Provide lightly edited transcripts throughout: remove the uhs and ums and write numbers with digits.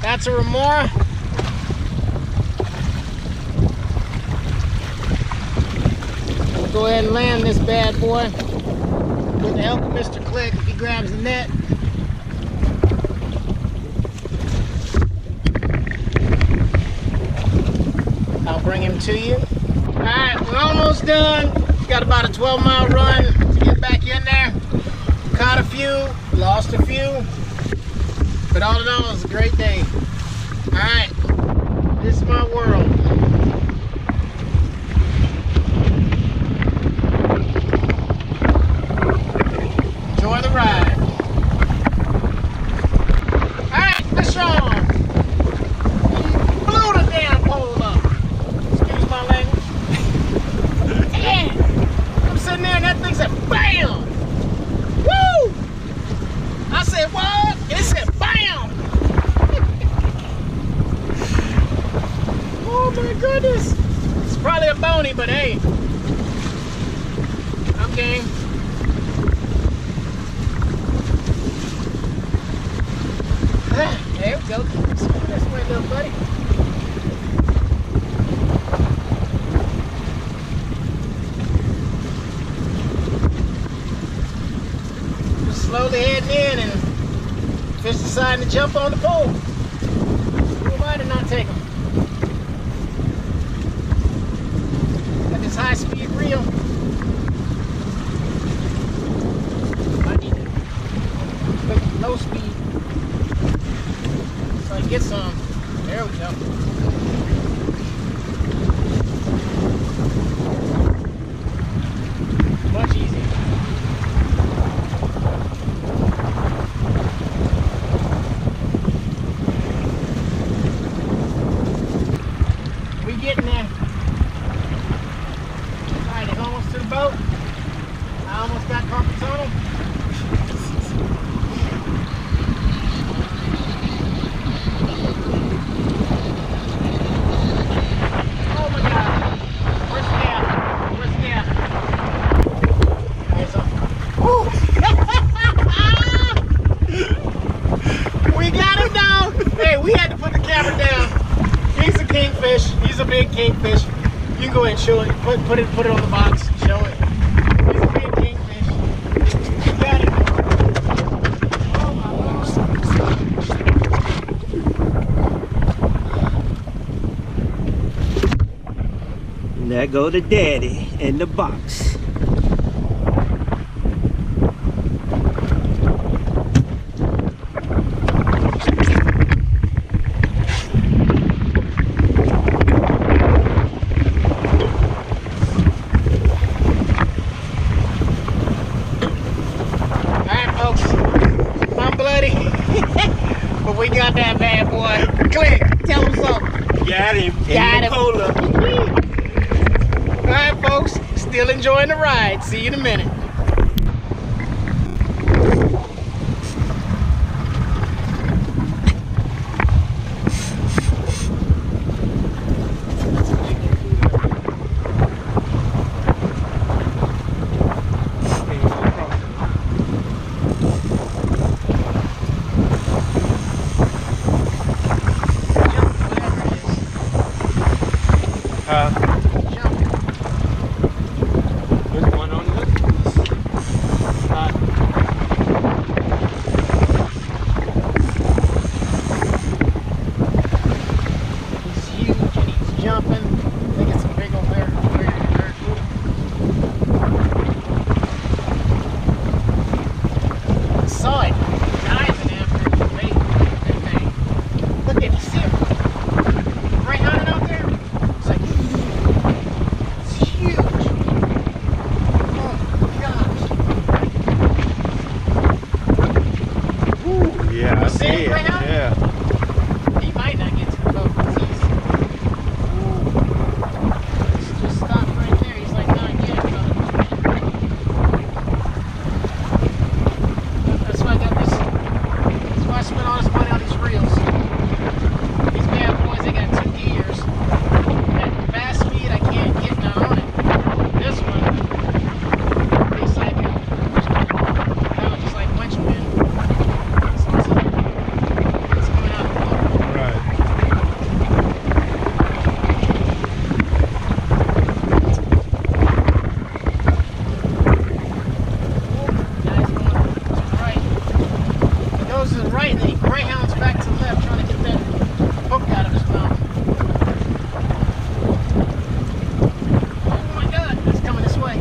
That's a remora. We'll go ahead and land this bad boy with the help of Mr. Click if he grabs the net. I'll bring him to you. Alright, we're almost done. Got about a 12-mile run to get back in there. Caught a few, lost a few. But all in all, it was a great day. Alright, this is my world. Enjoy the ride. Alright, fish on. Blew the damn pole up. Excuse my language. Damn. I'm sitting there and that thing said BAM! Woo! I said what? It said BAM! Oh my goodness. It's probably a bony, but hey. I'm game. There we go. This way, little buddy. Just slowly heading in and fish deciding to jump on the pole. Who am I to not take him? Got this high-speed reel. I need to put low speed so I can get some. There we go. Much easier. We getting there. Alright, it's almost to the boat. I almost got carpets on them. Oh my God. Where's the gap? Where's the gap? There's some. Woo! We got him down. Hey, we had to put the camera down. He's a kingfish. He's a big kingfish. You can go ahead and show it. Put it on the box. Show it. He's a big kingfish. You got it. Oh my Lord. And there go the daddy in the box. We got that bad boy. Click, tell him something. Got him. Got him. Cola. All right, folks. Still enjoying the ride. See you in a minute. There's one on this. greyhound's back to the left, trying to get that hook out of his mouth. Oh my God, it's coming this way.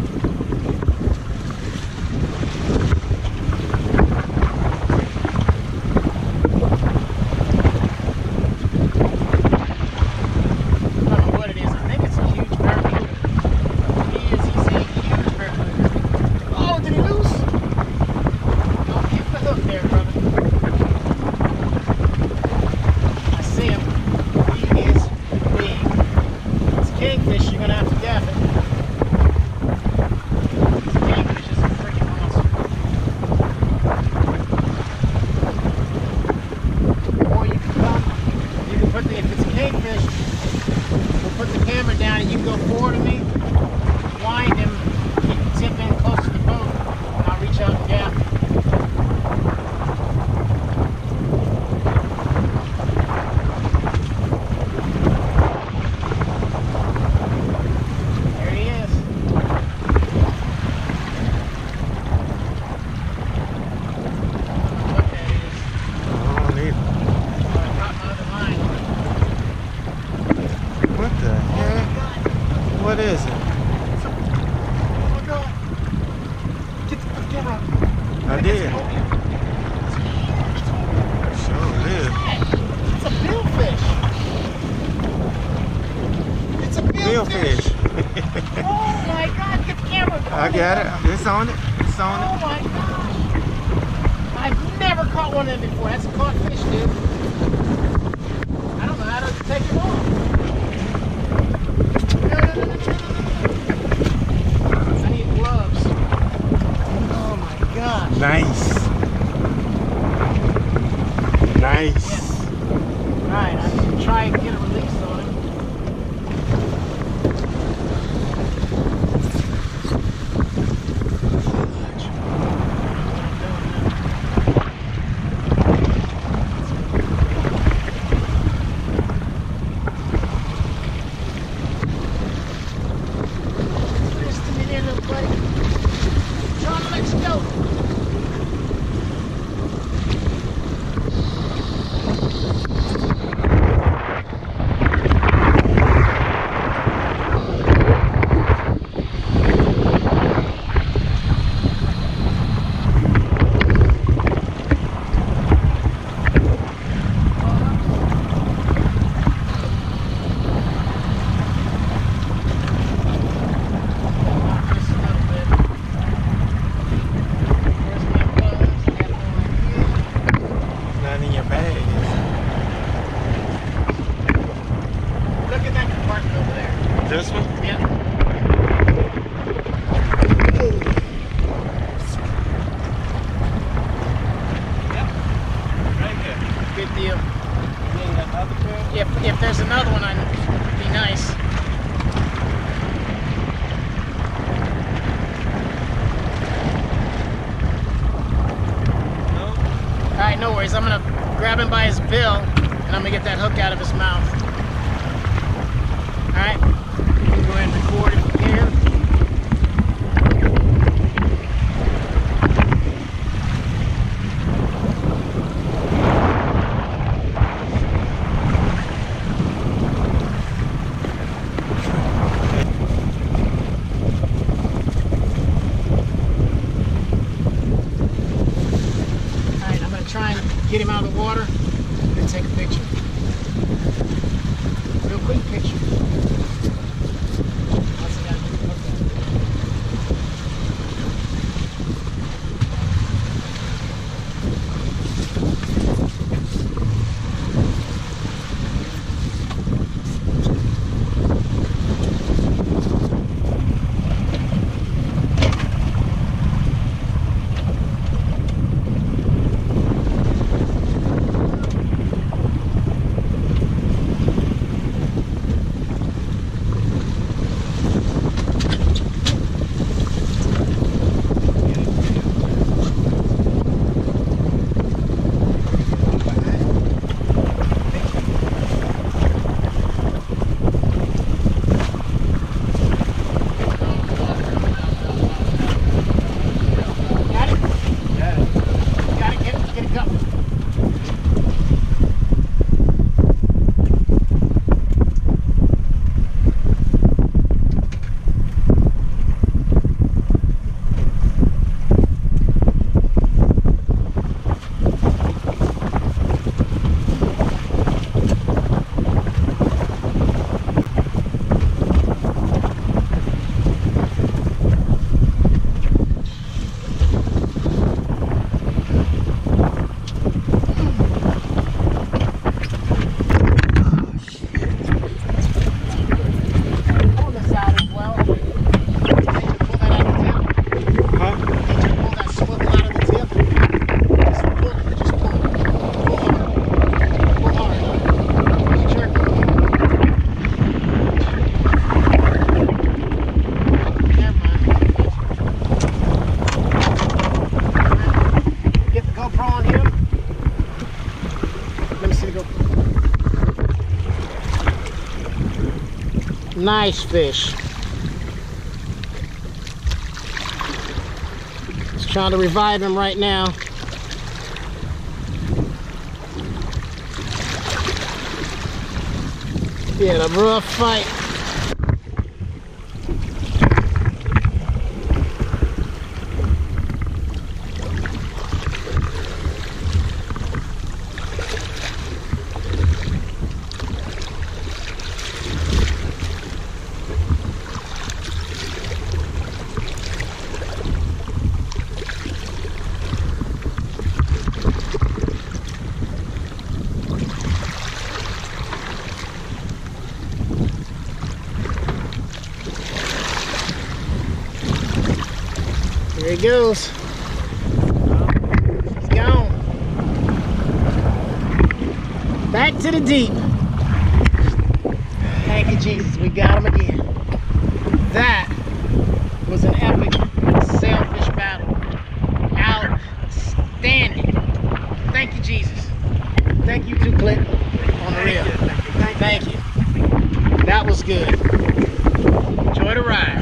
What is it? Oh my God. Get the camera. I did. Sure is. It's a billfish. It's a billfish. Oh my God, get the camera. I got it. It's on it. It's on Oh it. my gosh. I've never caught one of them before. That's a caught fish, dude. I don't know how to take him off. I need gloves. Oh my God. Nice. Nice. Yes. Alright, I'm going to try and get a release on him. This one? Yeah. Yep. Right there. Good deal. Another pair? If there's another one, it'd be nice. No? Alright, no worries. I'm gonna grab him by his bill and I'm gonna get that hook out of his mouth. Alright, you can go ahead and record if you can. Alright, I'm gonna try and get him out of the water and take a picture. Real quick picture. see the GoPro. Nice fish. Just trying to revive him right now. He had a rough fight. Here he goes. He's gone. Back to the deep. Thank you, Jesus. We got him again. That was an epic sailfish battle. Outstanding. Thank you, Jesus. Thank you too, Clint, on the reel. Thank you. That was good. Enjoy the ride.